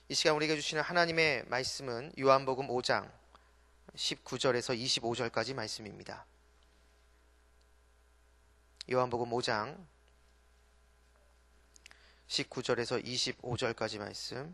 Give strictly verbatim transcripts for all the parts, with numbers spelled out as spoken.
이 시간 우리에게 주시는 하나님의 말씀은 요한복음 오 장 십구 절에서 이십오 절까지 말씀입니다. 요한복음 오 장 십구 절에서 이십오 절까지 말씀,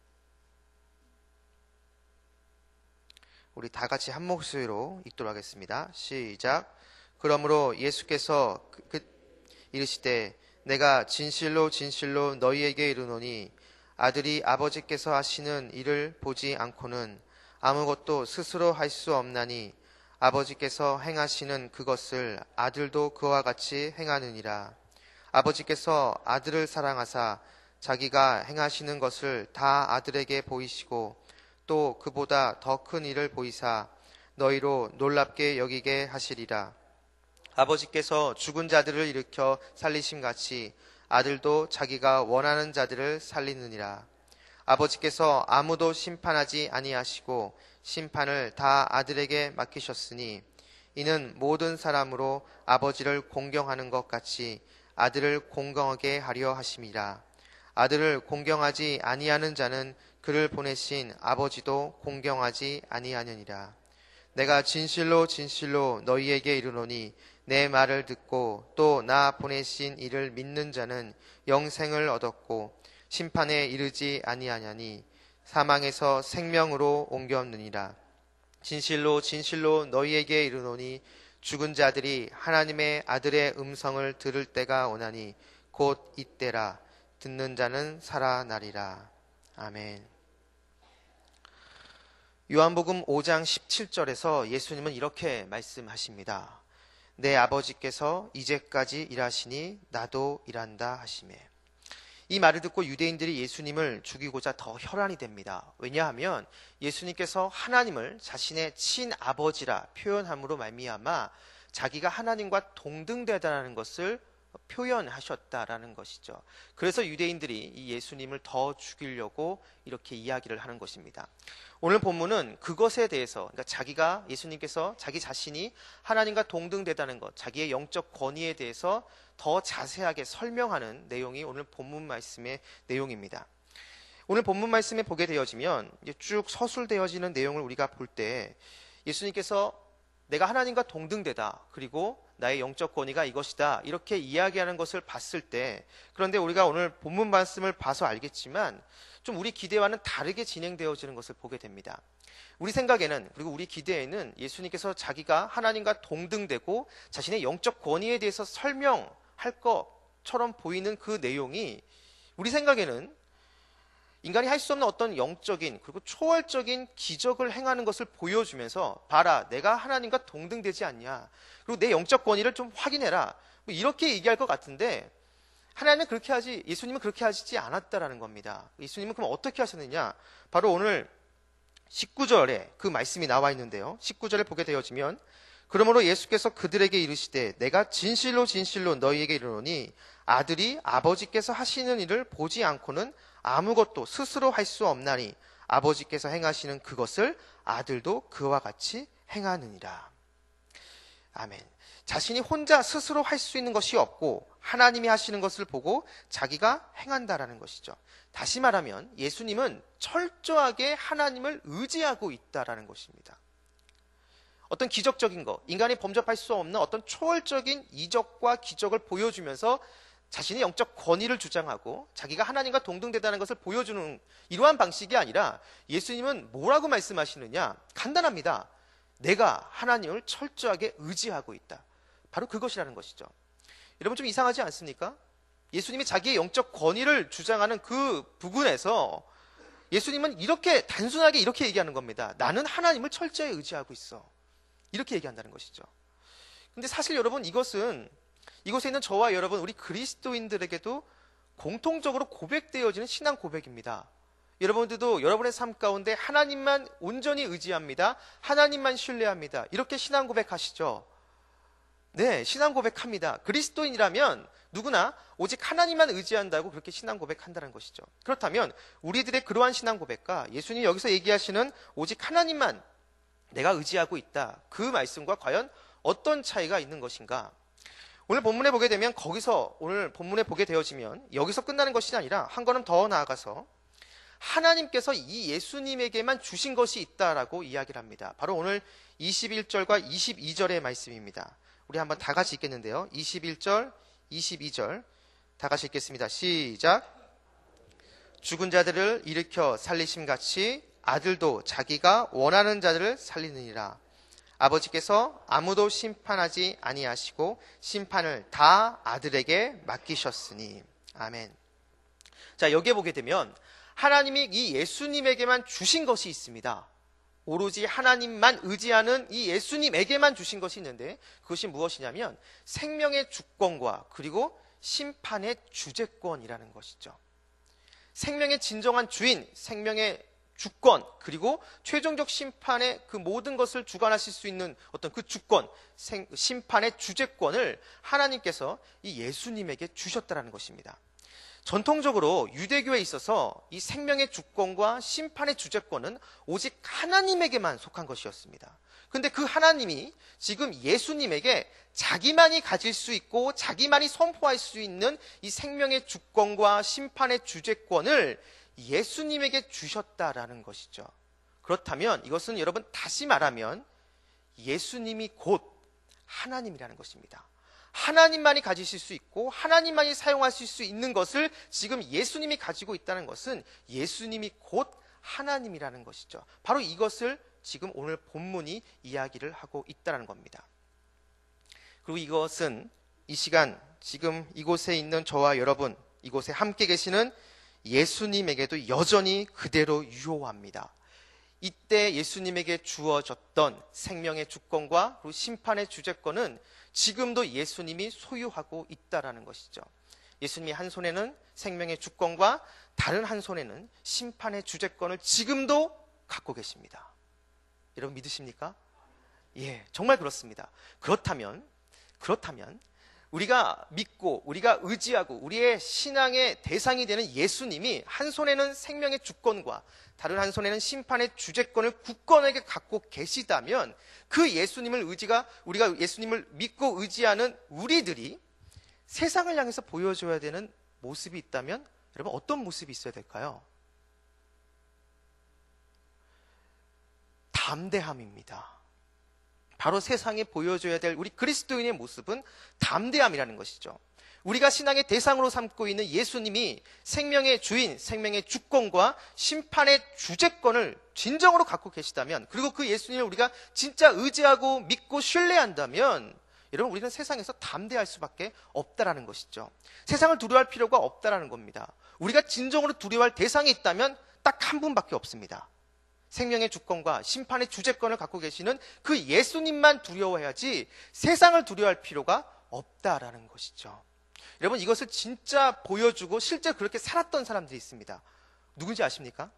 우리 다 같이 한 목소리로 읽도록 하겠습니다. 시작. 그러므로 예수께서 그, 그, 이르시되 내가 진실로 진실로 너희에게 이르노니 아들이 아버지께서 하시는 일을 보지 않고는 아무것도 스스로 할 수 없나니 아버지께서 행하시는 그것을 아들도 그와 같이 행하느니라. 아버지께서 아들을 사랑하사 자기가 행하시는 것을 다 아들에게 보이시고 또 그보다 더 큰 일을 보이사 너희로 놀랍게 여기게 하시리라. 아버지께서 죽은 자들을 일으켜 살리심같이 아들도 자기가 원하는 자들을 살리느니라. 아버지께서 아무도 심판하지 아니하시고 심판을 다 아들에게 맡기셨으니 이는 모든 사람으로 아버지를 공경하는 것 같이 아들을 공경하게 하려 하심이라. 아들을 공경하지 아니하는 자는 그를 보내신 아버지도 공경하지 아니하느니라. 내가 진실로 진실로 너희에게 이르노니 내 말을 듣고 또 나 보내신 이를 믿는 자는 영생을 얻었고 심판에 이르지 아니하냐니 사망에서 생명으로 옮겼느니라. 진실로 진실로 너희에게 이르노니 죽은 자들이 하나님의 아들의 음성을 들을 때가 오나니 곧 이때라. 듣는 자는 살아나리라. 아멘. 요한복음 오 장 십칠 절에서 예수님은 이렇게 말씀하십니다. 내 아버지께서 이제까지 일하시니 나도 일한다 하시매. 이 말을 듣고 유대인들이 예수님을 죽이고자 더 혈안이 됩니다. 왜냐하면 예수님께서 하나님을 자신의 친아버지라 표현함으로 말미암아 자기가 하나님과 동등되다라는 것을 표현하셨다라는 것이죠. 그래서 유대인들이 이 예수님을 더 죽이려고 이렇게 이야기를 하는 것입니다. 오늘 본문은 그것에 대해서, 그러니까 자기가, 예수님께서 자기 자신이 하나님과 동등되다는 것, 자기의 영적 권위에 대해서 더 자세하게 설명하는 내용이 오늘 본문 말씀의 내용입니다. 오늘 본문 말씀에 보게 되어지면 이제 쭉 서술되어지는 내용을 우리가 볼 때 예수님께서 내가 하나님과 동등되다, 그리고 나의 영적 권위가 이것이다, 이렇게 이야기하는 것을 봤을 때, 그런데 우리가 오늘 본문 말씀을 봐서 알겠지만 좀 우리 기대와는 다르게 진행되어지는 것을 보게 됩니다. 우리 생각에는, 그리고 우리 기대에는 예수님께서 자기가 하나님과 동등되고 자신의 영적 권위에 대해서 설명할 것처럼 보이는 그 내용이 우리 생각에는 인간이 할 수 없는 어떤 영적인 그리고 초월적인 기적을 행하는 것을 보여주면서 봐라, 내가 하나님과 동등되지 않냐, 그리고 내 영적 권위를 좀 확인해라, 뭐 이렇게 얘기할 것 같은데 하나님은 그렇게 하지, 예수님은 그렇게 하시지 않았다라는 겁니다. 예수님은 그럼 어떻게 하셨느냐, 바로 오늘 십구 절에 그 말씀이 나와 있는데요. 십구 절을 보게 되어지면 그러므로 예수께서 그들에게 이르시되 내가 진실로 진실로 너희에게 이르노니 아들이 아버지께서 하시는 일을 보지 않고는 아무것도 스스로 할 수 없나니 아버지께서 행하시는 그것을 아들도 그와 같이 행하느니라. 아멘. 자신이 혼자 스스로 할 수 있는 것이 없고 하나님이 하시는 것을 보고 자기가 행한다라는 것이죠. 다시 말하면 예수님은 철저하게 하나님을 의지하고 있다라는 것입니다. 어떤 기적적인 것, 인간이 범접할 수 없는 어떤 초월적인 이적과 기적을 보여주면서 자신의 영적 권위를 주장하고 자기가 하나님과 동등되다는 것을 보여주는 이러한 방식이 아니라 예수님은 뭐라고 말씀하시느냐? 간단합니다. 내가 하나님을 철저하게 의지하고 있다. 바로 그것이라는 것이죠. 여러분, 좀 이상하지 않습니까? 예수님이 자기의 영적 권위를 주장하는 그 부분에서 예수님은 이렇게 단순하게 이렇게 얘기하는 겁니다. 나는 하나님을 철저히 의지하고 있어. 이렇게 얘기한다는 것이죠. 근데 사실 여러분, 이것은 이곳에 있는 저와 여러분, 우리 그리스도인들에게도 공통적으로 고백되어지는 신앙 고백입니다. 여러분들도 여러분의 삶 가운데 하나님만 온전히 의지합니다, 하나님만 신뢰합니다, 이렇게 신앙 고백하시죠? 네, 신앙 고백합니다. 그리스도인이라면 누구나 오직 하나님만 의지한다고 그렇게 신앙 고백한다는 것이죠. 그렇다면 우리들의 그러한 신앙 고백과 예수님이 여기서 얘기하시는 오직 하나님만 내가 의지하고 있다, 그 말씀과 과연 어떤 차이가 있는 것인가? 오늘 본문에 보게 되면, 거기서 오늘 본문에 보게 되어지면 여기서 끝나는 것이 아니라 한 걸음 더 나아가서 하나님께서 이 예수님에게만 주신 것이 있다라고 이야기를 합니다. 바로 오늘 이십일 절과 이십이 절의 말씀입니다. 우리 한번 다 같이 읽겠는데요. 이십일 절, 이십이 절 다 같이 읽겠습니다. 시작. 죽은 자들을 일으켜 살리심같이 아들도 자기가 원하는 자들을 살리느니라. 아버지께서 아무도 심판하지 아니하시고 심판을 다 아들에게 맡기셨으니. 아멘. 자, 여기에 보게 되면 하나님이 이 예수님에게만 주신 것이 있습니다. 오로지 하나님만 의지하는 이 예수님에게만 주신 것이 있는데, 그것이 무엇이냐면 생명의 주권과 그리고 심판의 주재권이라는 것이죠. 생명의 진정한 주인, 생명의 주권, 그리고 최종적 심판의 그 모든 것을 주관하실 수 있는 어떤 그 주권, 생, 심판의 주재권을 하나님께서 이 예수님에게 주셨다는 것입니다. 전통적으로 유대교에 있어서 이 생명의 주권과 심판의 주재권은 오직 하나님에게만 속한 것이었습니다. 그런데 그 하나님이 지금 예수님에게 자기만이 가질 수 있고 자기만이 선포할 수 있는 이 생명의 주권과 심판의 주재권을 예수님에게 주셨다라는 것이죠. 그렇다면 이것은 여러분 다시 말하면 예수님이 곧 하나님이라는 것입니다. 하나님만이 가지실 수 있고 하나님만이 사용하실 수 있는 것을 지금 예수님이 가지고 있다는 것은 예수님이 곧 하나님이라는 것이죠. 바로 이것을 지금 오늘 본문이 이야기를 하고 있다는 겁니다. 그리고 이것은 이 시간 지금 이곳에 있는 저와 여러분, 이곳에 함께 계시는 예수님에게도 여전히 그대로 유효합니다. 이때 예수님에게 주어졌던 생명의 주권과 그리고 심판의 주재권은 지금도 예수님이 소유하고 있다라는 것이죠. 예수님이 한 손에는 생명의 주권과 다른 한 손에는 심판의 주재권을 지금도 갖고 계십니다. 여러분 믿으십니까? 예, 정말 그렇습니다. 그렇다면, 그렇다면 우리가 믿고 우리가 의지하고 우리의 신앙의 대상이 되는 예수님이 한 손에는 생명의 주권과 다른 한 손에는 심판의 주재권을 굳건하게 갖고 계시다면 그 예수님을 의지가 우리가 예수님을 믿고 의지하는 우리들이 세상을 향해서 보여줘야 되는 모습이 있다면 여러분 어떤 모습이 있어야 될까요? 담대함입니다. 바로 세상에 보여줘야 될 우리 그리스도인의 모습은 담대함이라는 것이죠. 우리가 신앙의 대상으로 삼고 있는 예수님이 생명의 주인, 생명의 주권과 심판의 주재권을 진정으로 갖고 계시다면, 그리고 그 예수님을 우리가 진짜 의지하고 믿고 신뢰한다면 여러분 우리는 세상에서 담대할 수밖에 없다라는 것이죠. 세상을 두려워할 필요가 없다라는 겁니다. 우리가 진정으로 두려워할 대상이 있다면 딱 한 분밖에 없습니다. 생명의 주권과 심판의 주재권을 갖고 계시는 그 예수님만 두려워해야지 세상을 두려워할 필요가 없다라는 것이죠. 여러분 이것을 진짜 보여주고 실제로 그렇게 살았던 사람들이 있습니다. 누군지 아십니까?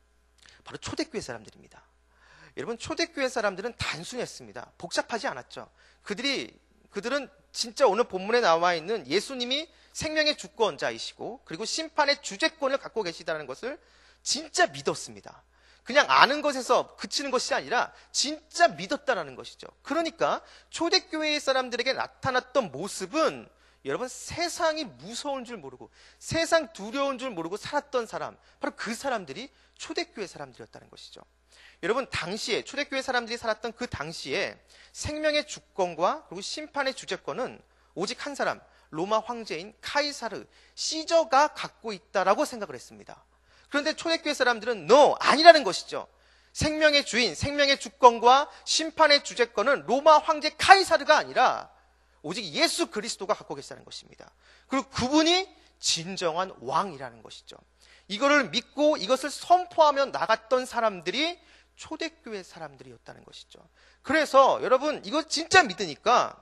바로 초대교회 사람들입니다. 여러분 초대교회 사람들은 단순했습니다. 복잡하지 않았죠. 그들이 그들은 진짜 오늘 본문에 나와 있는 예수님이 생명의 주권자이시고 그리고 심판의 주재권을 갖고 계시다는 것을 진짜 믿었습니다. 그냥 아는 것에서 그치는 것이 아니라 진짜 믿었다라는 것이죠. 그러니까 초대교회의 사람들에게 나타났던 모습은 여러분 세상이 무서운 줄 모르고 세상 두려운 줄 모르고 살았던 사람, 바로 그 사람들이 초대교회 사람들이었다는 것이죠. 여러분 당시에 초대교회 사람들이 살았던 그 당시에 생명의 주권과 그리고 심판의 주재권은 오직 한 사람, 로마 황제인 카이사르 시저가 갖고 있다라고 생각을 했습니다. 그런데 초대교회 사람들은 no, 아니라는 것이죠. 생명의 주인, 생명의 주권과 심판의 주재권은 로마 황제 카이사르가 아니라 오직 예수 그리스도가 갖고 계시다는 것입니다. 그리고 그분이 진정한 왕이라는 것이죠. 이거를 믿고 이것을 선포하며 나갔던 사람들이 초대교회 사람들이었다는 것이죠. 그래서 여러분 이거 진짜 믿으니까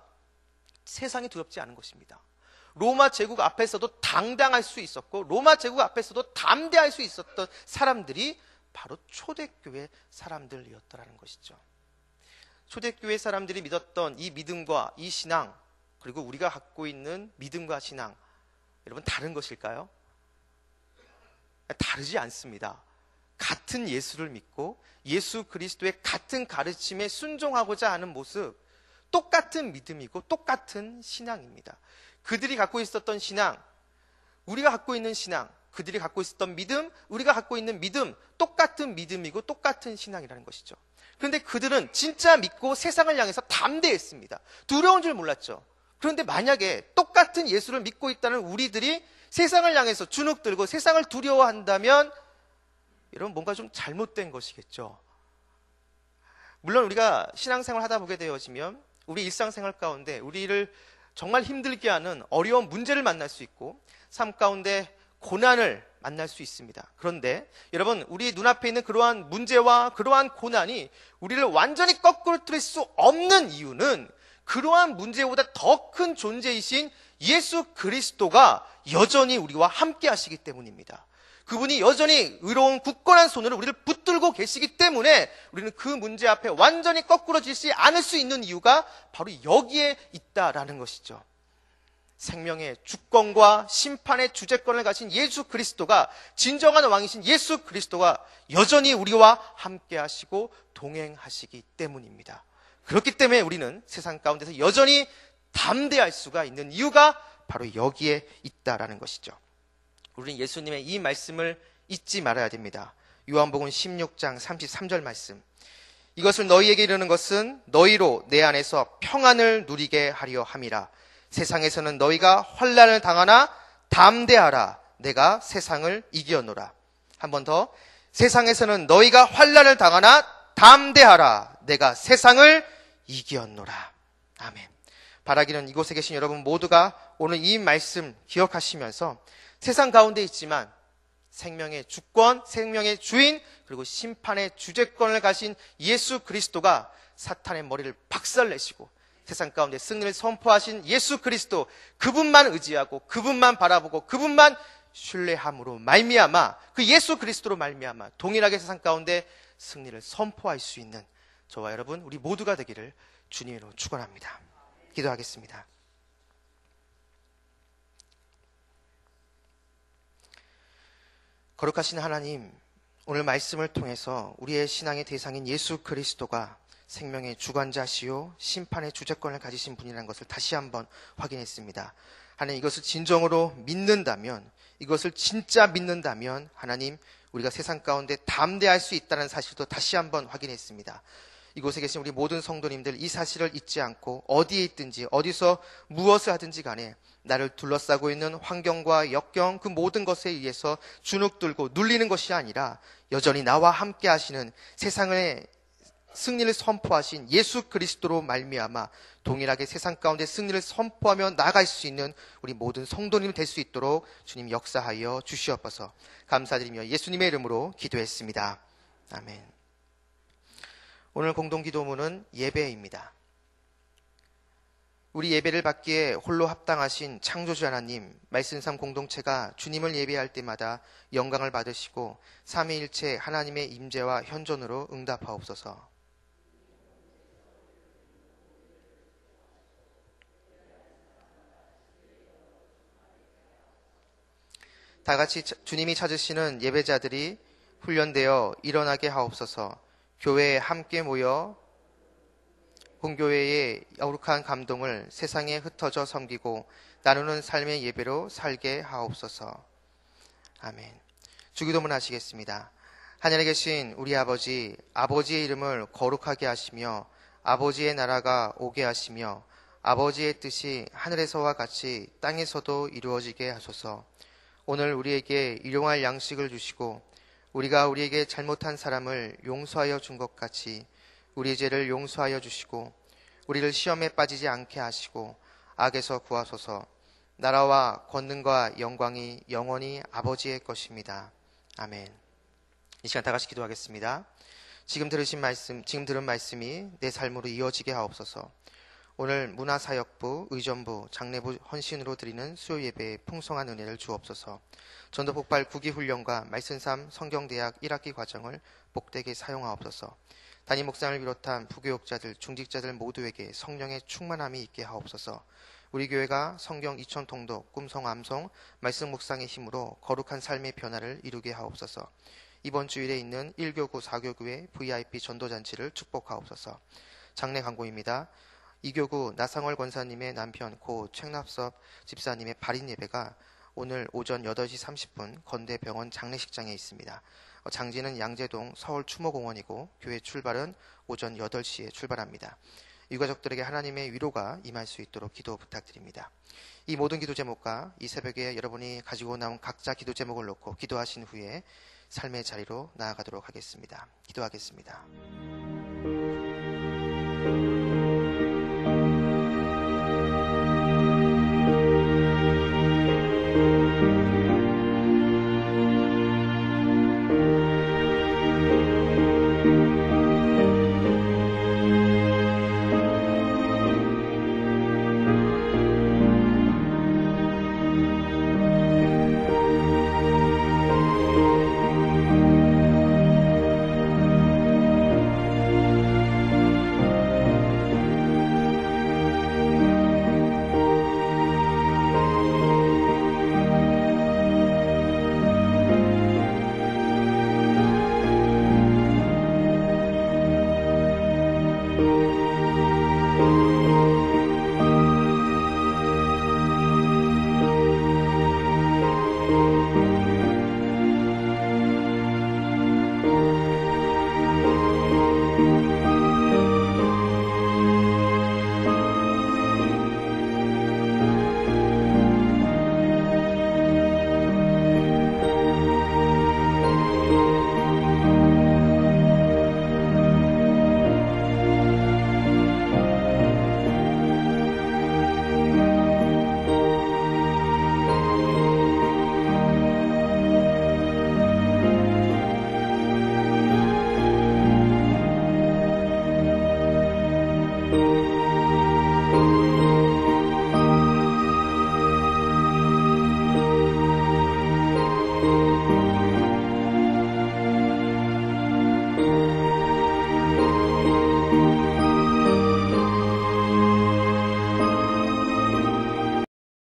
세상이 두렵지 않은 것입니다. 로마 제국 앞에서도 당당할 수 있었고 로마 제국 앞에서도 담대할 수 있었던 사람들이 바로 초대교회 사람들이었다는 것이죠. 초대교회 사람들이 믿었던 이 믿음과 이 신앙, 그리고 우리가 갖고 있는 믿음과 신앙, 여러분 다른 것일까요? 다르지 않습니다. 같은 예수를 믿고 예수 그리스도의 같은 가르침에 순종하고자 하는 모습, 똑같은 믿음이고 똑같은 신앙입니다. 그들이 갖고 있었던 신앙, 우리가 갖고 있는 신앙, 그들이 갖고 있었던 믿음, 우리가 갖고 있는 믿음, 똑같은 믿음이고 똑같은 신앙이라는 것이죠. 그런데 그들은 진짜 믿고 세상을 향해서 담대했습니다. 두려운 줄 몰랐죠. 그런데 만약에 똑같은 예수를 믿고 있다는 우리들이 세상을 향해서 주눅 들고 세상을 두려워한다면 여러분 뭔가 좀 잘못된 것이겠죠. 물론 우리가 신앙생활 하다 보게 되어지면 우리 일상생활 가운데 우리를 정말 힘들게 하는 어려운 문제를 만날 수 있고 삶 가운데 고난을 만날 수 있습니다. 그런데 여러분 우리 눈앞에 있는 그러한 문제와 그러한 고난이 우리를 완전히 거꾸로뜨릴 수 없는 이유는 그러한 문제보다 더 큰 존재이신 예수 그리스도가 여전히 우리와 함께 하시기 때문입니다. 그분이 여전히 의로운 굳건한 손으로 우리를 붙들고 계시기 때문에 우리는 그 문제 앞에 완전히 거꾸러지지 않을 수 있는 이유가 바로 여기에 있다라는 것이죠. 생명의 주권과 심판의 주재권을 가진 예수 그리스도가, 진정한 왕이신 예수 그리스도가 여전히 우리와 함께 하시고 동행하시기 때문입니다. 그렇기 때문에 우리는 세상 가운데서 여전히 담대할 수가 있는 이유가 바로 여기에 있다라는 것이죠. 우리는 예수님의 이 말씀을 잊지 말아야 됩니다. 요한복음 십육 장 삼십삼 절 말씀. 이것을 너희에게 이르는 것은 너희로 내 안에서 평안을 누리게 하려 함이라. 세상에서는 너희가 환난을 당하나 담대하라. 내가 세상을 이기었노라. 한 번 더. 세상에서는 너희가 환난을 당하나 담대하라. 내가 세상을 이기었노라. 아멘. 바라기는 이곳에 계신 여러분 모두가 오늘 이 말씀 기억하시면서 세상 가운데 있지만 생명의 주권, 생명의 주인, 그리고 심판의 주재권을 가신 예수 그리스도가 사탄의 머리를 박살내시고 세상 가운데 승리를 선포하신 예수 그리스도, 그분만 의지하고 그분만 바라보고 그분만 신뢰함으로 말미암아, 그 예수 그리스도로 말미암아 동일하게 세상 가운데 승리를 선포할 수 있는 저와 여러분 우리 모두가 되기를 주님으로 축원합니다. 기도하겠습니다. 거룩하신 하나님, 오늘 말씀을 통해서 우리의 신앙의 대상인 예수 그리스도가 생명의 주관자시요 심판의 주재권을 가지신 분이라는 것을 다시 한번 확인했습니다. 하나님, 이것을 진정으로 믿는다면, 이것을 진짜 믿는다면 하나님, 우리가 세상 가운데 담대할 수 있다는 사실도 다시 한번 확인했습니다. 이곳에 계신 우리 모든 성도님들, 이 사실을 잊지 않고 어디에 있든지 어디서 무엇을 하든지 간에 나를 둘러싸고 있는 환경과 역경, 그 모든 것에 의해서 주눅들고 눌리는 것이 아니라 여전히 나와 함께 하시는, 세상의 승리를 선포하신 예수 그리스도로 말미암아 동일하게 세상 가운데 승리를 선포하며 나아갈 수 있는 우리 모든 성도님이 될 수 있도록 주님 역사하여 주시옵소서. 감사드리며 예수님의 이름으로 기도했습니다. 아멘. 오늘 공동기도문은 예배입니다. 우리 예배를 받기에 홀로 합당하신 창조주 하나님, 말씀삼 공동체가 주님을 예배할 때마다 영광을 받으시고 삼위일체 하나님의 임재와 현존으로 응답하옵소서. 다같이 주님이 찾으시는 예배자들이 훈련되어 일어나게 하옵소서. 교회에 함께 모여 본교회의 거룩한 감동을 세상에 흩어져 섬기고 나누는 삶의 예배로 살게 하옵소서. 아멘. 주기도문 하시겠습니다. 하늘에 계신 우리 아버지, 아버지의 이름을 거룩하게 하시며 아버지의 나라가 오게 하시며 아버지의 뜻이 하늘에서와 같이 땅에서도 이루어지게 하소서. 오늘 우리에게 일용할 양식을 주시고 우리가 우리에게 잘못한 사람을 용서하여 준 것 같이 우리 죄를 용서하여 주시고 우리를 시험에 빠지지 않게 하시고 악에서 구하소서. 나라와 권능과 영광이 영원히 아버지의 것입니다. 아멘. 이 시간 다 같이 기도하겠습니다. 지금 들으신 말씀, 지금 들은 말씀이 내 삶으로 이어지게 하옵소서. 오늘 문화사역부, 의전부, 장례부 헌신으로 드리는 수요 예배에 풍성한 은혜를 주옵소서. 전도폭발 구기훈련과 말씀삼 성경대학 일 학기 과정을 복되게 사용하옵소서. 담임 목사를 비롯한 부교육자들, 중직자들 모두에게 성령의 충만함이 있게 하옵소서. 우리 교회가 성경 이천 통독, 꿈성 암송, 말씀 묵상의 힘으로 거룩한 삶의 변화를 이루게 하옵소서. 이번 주일에 있는 일 교구, 사 교구의 브이아이피 전도잔치를 축복하옵소서. 장례 광고입니다. 이 교구 나상월 권사님의 남편 고 최납섭 집사님의 발인 예배가 오늘 오전 여덟 시 삼십 분 건대병원 장례식장에 있습니다. 어, 장지는 양재동 서울 추모공원이고 교회 출발은 오전 여덟 시에 출발합니다. 유가족들에게 하나님의 위로가 임할 수 있도록 기도 부탁드립니다. 이 모든 기도 제목과 이 새벽에 여러분이 가지고 나온 각자 기도 제목을 놓고 기도하신 후에 삶의 자리로 나아가도록 하겠습니다. 기도하겠습니다.